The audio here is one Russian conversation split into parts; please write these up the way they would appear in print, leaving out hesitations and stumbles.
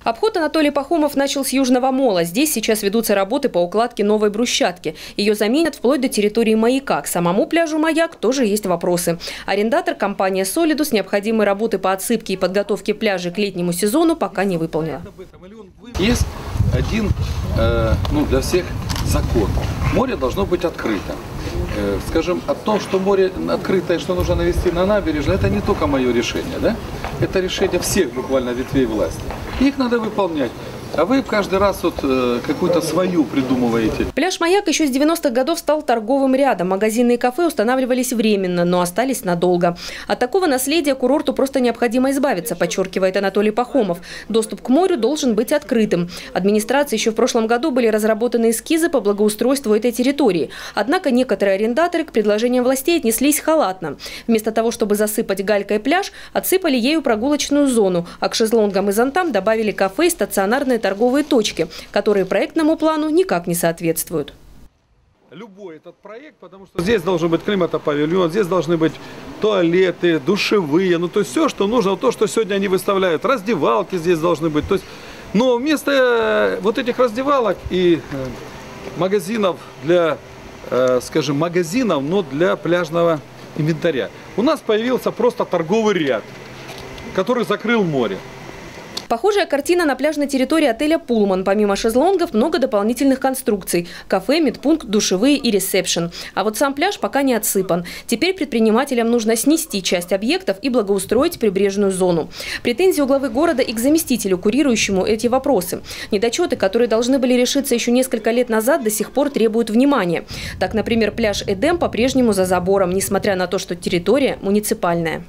Обход Анатолий Пахомов начал с Южного мола. Здесь сейчас ведутся работы по укладке новой брусчатки. Ее заменят вплоть до территории маяка. К самому пляжу «Маяк» тоже есть вопросы. Арендатор, компания «Солидус», необходимые работы по отсыпке и подготовке пляжа к летнему сезону пока не выполнила. Есть один, для всех закон. Море должно быть открыто. Скажем, о том, что море открытое, что нужно навести на набережную, это не только мое решение, да? Это решение всех буквально ветвей власти. Их надо выполнять. А вы каждый раз какую-то свою придумываете. Пляж «Маяк» еще с 90-х годов стал торговым рядом. Магазины и кафе устанавливались временно, но остались надолго. От такого наследия курорту просто необходимо избавиться, подчеркивает Анатолий Пахомов. Доступ к морю должен быть открытым. Администрацией еще в прошлом году были разработаны эскизы по благоустройству этой территории. Однако некоторые арендаторы к предложениям властей отнеслись халатно. Вместо того, чтобы засыпать галькой пляж, отсыпали ею прогулочную зону, а к шезлонгам и зонтам добавили кафе и стационарные торговые точки, которые проектному плану никак не соответствуют. Любой этот проект, потому что здесь должен быть климатопавильон, здесь должны быть туалеты, душевые, то есть все, что нужно, то, что сегодня они выставляют, раздевалки здесь должны быть. То есть, но вместо вот этих раздевалок и магазинов для, магазинов, но для пляжного инвентаря, у нас появился просто торговый ряд, который закрыл море. Похожая картина на пляжной территории отеля «Пулман». Помимо шезлонгов, много дополнительных конструкций – кафе, медпункт, душевые и ресепшн. А вот сам пляж пока не отсыпан. Теперь предпринимателям нужно снести часть объектов и благоустроить прибрежную зону. Претензии у главы города и к заместителю, курирующему эти вопросы. Недочеты, которые должны были решиться еще несколько лет назад, до сих пор требуют внимания. Так, например, пляж «Эдем» по-прежнему за забором, несмотря на то, что территория муниципальная.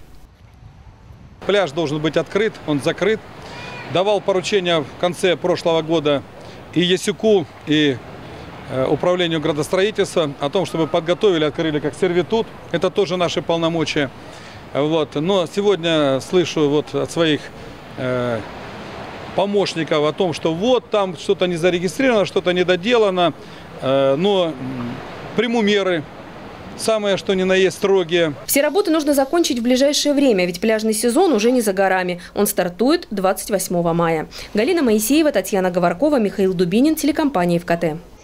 Пляж должен быть открыт, он закрыт. Давал поручение в конце прошлого года и Ясюку, и управлению градостроительства о том, чтобы подготовили, открыли как сервитут. Это тоже наши полномочия. Но сегодня слышу от своих помощников о том, что там что-то не зарегистрировано, что-то недоделано, но приму меры. Самое, что ни на есть, строгие. Все работы нужно закончить в ближайшее время, ведь пляжный сезон уже не за горами. Он стартует 28 мая. Галина Моисеева, Татьяна Говоркова, Михаил Дубинин, телекомпания ФКТ.